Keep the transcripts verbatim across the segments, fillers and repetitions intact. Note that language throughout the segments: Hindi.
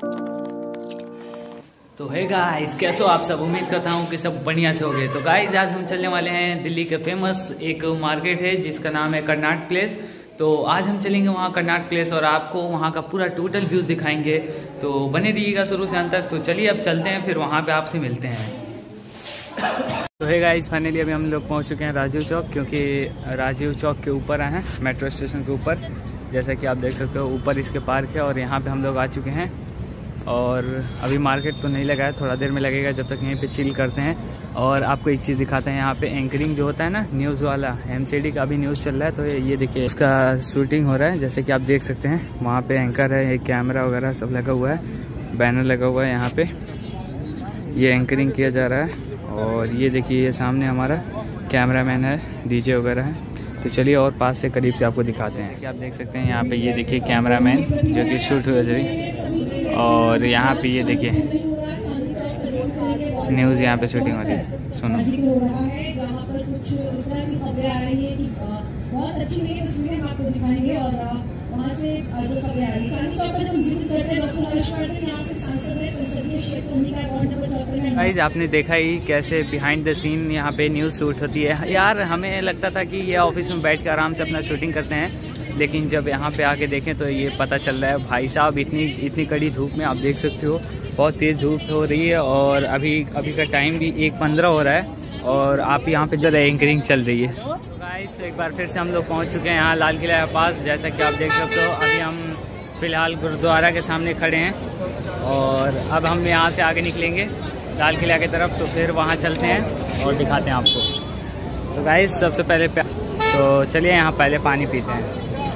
तो है गाइस, कैसे हो आप सब। उम्मीद करता हूँ कि सब बढ़िया से हो गए। तो गाइस आज हम चलने वाले हैं दिल्ली के फेमस एक मार्केट है जिसका नाम है कर्नाट प्लेस। तो आज हम चलेंगे वहाँ कर्नाट प्लेस और आपको वहाँ का पूरा टोटल व्यूज दिखाएंगे। तो बने रहिएगा शुरू से अंत तक। तो चलिए अब चलते हैं, फिर वहाँ पे आपसे मिलते हैं। तो है गाइस, फाइनली अभी हम लोग पहुँच चुके हैं राजीव चौक, क्योंकि राजीव चौक के ऊपर आए हैं मेट्रो स्टेशन के ऊपर। जैसा कि आप देख सकते हो ऊपर इसके पार्क है और यहाँ पे हम लोग आ चुके हैं। और अभी मार्केट तो नहीं लगा है, थोड़ा देर में लगेगा, जब तक यहीं पे चिल करते हैं। और आपको एक चीज़ दिखाते हैं, यहाँ पे एंकरिंग जो होता है ना न्यूज़ वाला, एमसीडी का भी न्यूज़ चल रहा है। तो ये देखिए इसका शूटिंग हो रहा है, जैसे कि आप देख सकते हैं। वहाँ पे एंकर है, एक कैमरा वगैरह सब लगा हुआ है, बैनर लगा हुआ है यहाँ पे, ये एंकरिंग किया जा रहा है। और ये देखिए ये सामने हमारा कैमरामैन है, डीजे वगैरह है। तो चलिए और पास से करीब से आपको दिखाते हैं कि आप देख सकते हैं यहाँ पे ये देखिए कैमरामैन जो कि शूट हुआ जरी। और यहाँ पे ये देखिए न्यूज़ यहाँ पे शूटिंग हो रही है, सुनो। बहुत अच्छी नई तस्वीरें हम आपको दिखाएंगे और वहाँ से जो खबरें आ रही है। चांदनी चौक पर जो विजिट करते हैं डॉक्टर हरीश पाटिल, यहाँ से सांसद है, संसदीय क्षेत्र उन्हीं का वार्ड नंबर चौहत्तर में। गाइस आपने देखा ही कैसे बिहाइंड द सीन यहाँ पे न्यूज़ शूट होती है। यार हमें लगता था कि ये ऑफिस में बैठ कर आराम से अपना शूटिंग करते हैं, लेकिन जब यहाँ पे आके देखें तो ये पता चल रहा है भाई साहब इतनी इतनी कड़ी धूप में, आप देख सकते हो बहुत तेज़ धूप हो रही है। और अभी अभी का टाइम भी एक पंद्रह हो रहा है और आप यहाँ पे जो एंकरिंग चल रही है। गाइस एक बार फिर से हम लोग पहुँच चुके हैं यहाँ लाल किला के पास। जैसा कि आप देख सकते हो अभी हम फ़िलहाल गुरुद्वारा के सामने खड़े हैं और अब हम यहाँ से आगे निकलेंगे लाल किला की तरफ। तो फिर वहाँ चलते हैं और दिखाते हैं आपको। तो गाइस सबसे पहले तो चलिए यहाँ पहले पानी पीते हैं।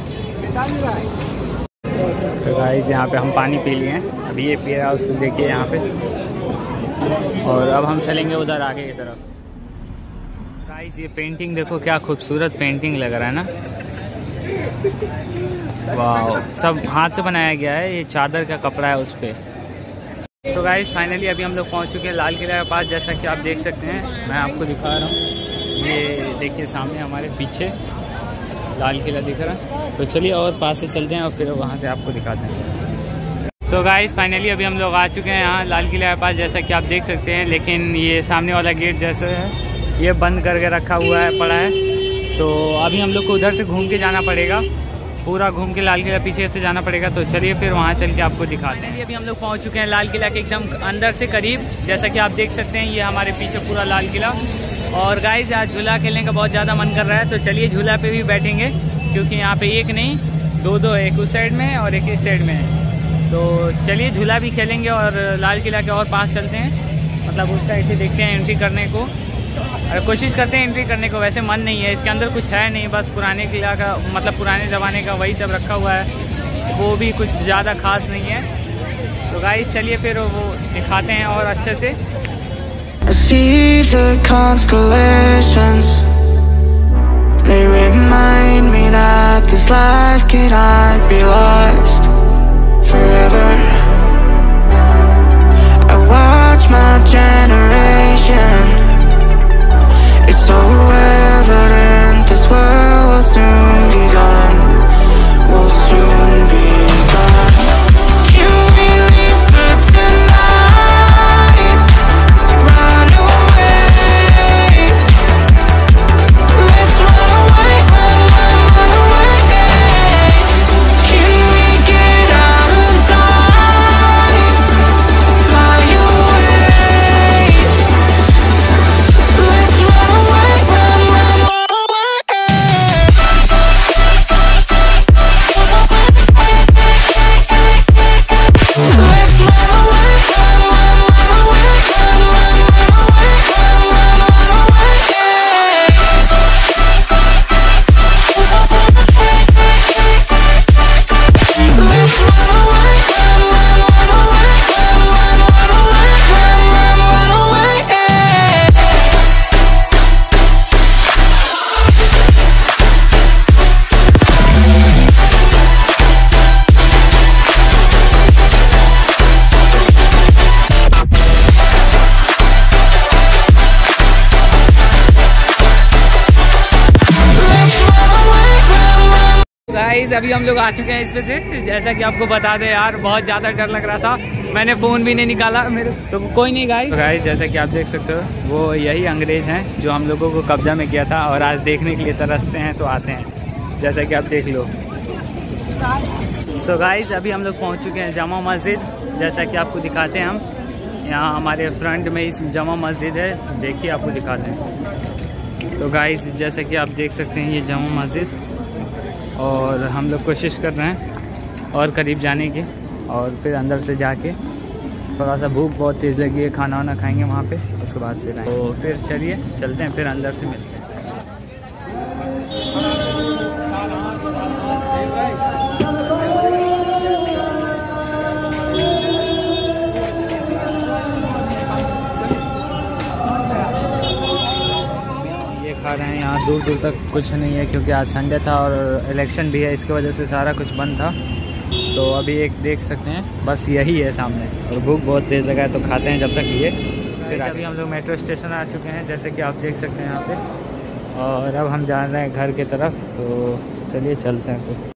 तो गाइस यहाँ पे हम पानी पी लिए हैं, अभी ये पी रहा है, उसको देखिए यहाँ पे। और अब हम चलेंगे उधर आगे की तरफ। गाइस ये पेंटिंग देखो, क्या खूबसूरत पेंटिंग लग रहा है ना, वाह। सब हाथ से बनाया गया है, ये चादर का कपड़ा है उस पर। सो गाइस फाइनली अभी हम लोग पहुंच चुके हैं लाल किला के पास। जैसा कि आप देख सकते हैं, मैं आपको दिखा रहा हूँ, ये देखिए सामने हमारे पीछे लाल किला दिख रहा है। तो चलिए और पास से चलते हैं और फिर वहाँ से आपको दिखाते हैं। सो गाइस फाइनली अभी हम लोग आ चुके हैं यहाँ लाल किला के पास, जैसा कि आप देख सकते हैं। लेकिन ये सामने वाला गेट जैसा है ये बंद करके रखा हुआ है पड़ा है। तो अभी हम लोग को उधर से घूम के जाना पड़ेगा, पूरा घूम के लाल किला पीछे से जाना पड़ेगा। तो चलिए फिर वहाँ चल के आपको दिखाते हैं। अभी हम लोग पहुँच चुके हैं लाल किला के एकदम अंदर से करीब। जैसा कि आप देख सकते हैं ये हमारे पीछे पूरा लाल किला। और गाइस आज झूला खेलने का बहुत ज़्यादा मन कर रहा है, तो चलिए झूला पे भी बैठेंगे, क्योंकि यहाँ पे एक नहीं दो दो, एक उस साइड में और एक इस साइड में है। तो चलिए झूला भी खेलेंगे और लाल किला के और पास चलते हैं, मतलब उसका ऐसे देखते हैं एंट्री करने को, और कोशिश करते हैं एंट्री करने को। वैसे मन नहीं है, इसके अंदर कुछ है नहीं, बस पुराने किला का मतलब पुराने ज़माने का वही सब रखा हुआ है, वो भी कुछ ज़्यादा खास नहीं है। तो गाइस चलिए फिर वो दिखाते हैं और अच्छे से। I see the constellations, they remind me that this life cannot be lost forever. I watch my generation, it's so evident this world will soon be gone, will soon be gone. Can we live for tonight? Run away, let's run away, run, run, run away. Can we guys अभी हम लोग आ चुके हैं इस पे से। जैसा कि आपको बता दें यार, बहुत ज़्यादा डर लग रहा था, मैंने फ़ोन भी नहीं निकाला मेरे, तो कोई नहीं गाइस। तो गाइस जैसा कि आप देख सकते हो, वो यही अंग्रेज़ हैं जो हम लोगों को कब्जा में किया था, और आज देखने के लिए तरसते हैं तो आते हैं, जैसा कि आप देख लो। सो गाइस अभी हम लोग पहुँच चुके हैं जामा मस्जिद, जैसा कि आपको दिखाते हैं हम। यहाँ हमारे फ्रंट में इस जामा मस्जिद है, देखिए आपको दिखाते हैं। तो गाइस जैसा कि आप देख सकते हैं, ये जामा मस्जिद, और हम लोग कोशिश कर रहे हैं और करीब जाने की, और फिर अंदर से जाके थोड़ा सा भूख बहुत तेज़ लगी है, खाना वाना खाएंगे वहाँ पे, उसके बाद फिर आएंगे। तो फिर चलिए चलते हैं, फिर अंदर से मिलते हैं। खा रहे हैं यहाँ, दूर दूर तक कुछ नहीं है क्योंकि आज संडे था और इलेक्शन भी है, इसकी वजह से सारा कुछ बंद था। तो अभी एक देख सकते हैं, बस यही है सामने, और भूख बहुत तेज़ लगा है तो खाते हैं जब तक ये। फिर अभी हम लोग मेट्रो स्टेशन आ चुके हैं, जैसे कि आप देख सकते हैं यहाँ पे, और अब हम जा रहे हैं घर की तरफ, तो चलिए चलते हैं फिर।